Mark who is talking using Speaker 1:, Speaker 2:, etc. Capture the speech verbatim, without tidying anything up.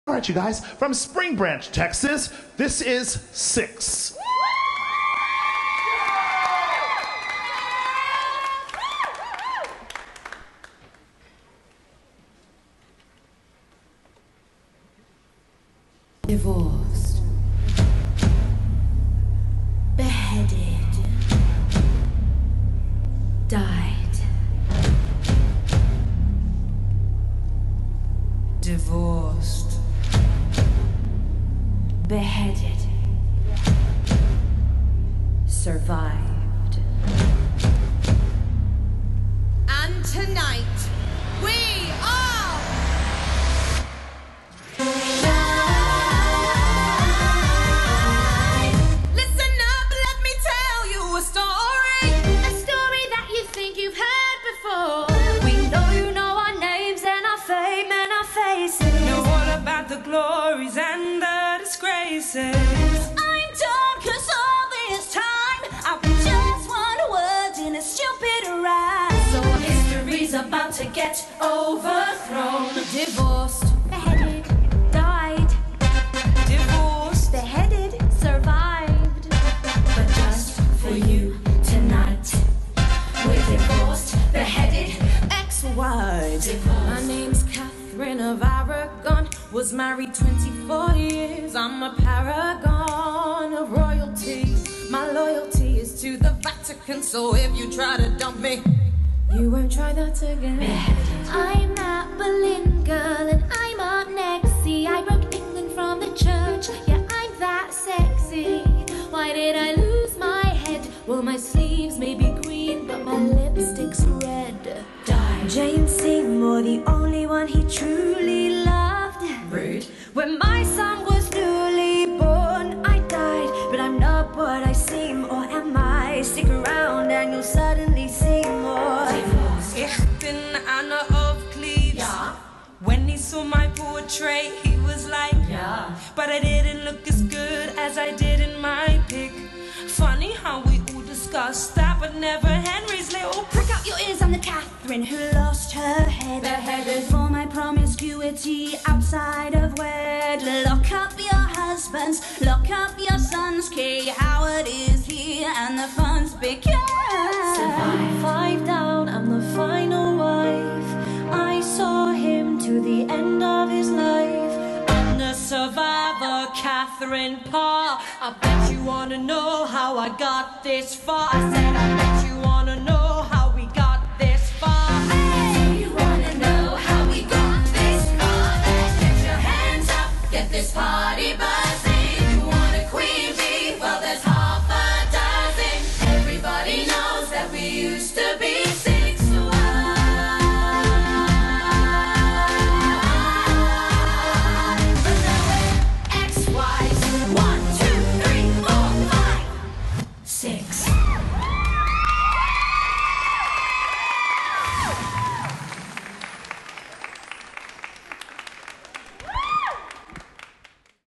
Speaker 1: All right, you guys, from Spring Branch, Texas, this is Six.
Speaker 2: Divorced, beheaded, died. Divorced, beheaded, survived. And tonight, we are...
Speaker 3: the glories and the disgraces.
Speaker 2: I'm done, cause all this time I just want words in a stupid rhyme. So history's about to get overthrown. Divorced, beheaded, died.
Speaker 3: Divorced,
Speaker 2: beheaded, survived. But just for you tonight, we're divorced, beheaded, ex-wives.
Speaker 3: My name's Catherine of Aragon. Was married twenty-four years. I'm a paragon of royalty. My loyalty is to the Vatican. So if you try to dump me, you won't try that again.
Speaker 2: I'm that Boleyn girl and I'm up next. See, I broke England from the church. Yeah, I'm that sexy. Why did I lose my head? Well, my sleeves may be green, but my lipstick's red. Die.
Speaker 4: James Seymour, the only one he truly loved.
Speaker 3: Rude.
Speaker 4: When my son was newly born, I died, but I'm not what I seem, or am I? Stick around and you'll suddenly see more.
Speaker 3: Ich bin Anna of Cleves.
Speaker 2: Yeah.
Speaker 3: When he saw my portrait, he was like,
Speaker 2: Yeah.
Speaker 3: but I didn't look as good as I did in my pic. Funny how we all discussed that, but never Henry's little
Speaker 4: Prick out your ears, I'm the Catherine who lost her head.
Speaker 2: Beheaded.
Speaker 4: For my promiscuity outside of wed. Lock up your husbands, lock up your sons. Kay Howard is here and the fun's begin.
Speaker 2: Survive.
Speaker 4: Five down, I'm the final wife. I saw him to the end of his life.
Speaker 3: I'm the survivor, Catherine Parr. I bet you wanna know how I got this far. I said I bet you wanna know how we got this far.
Speaker 2: Hey, you wanna know how we got this far? Then get your hands up, get this party burning.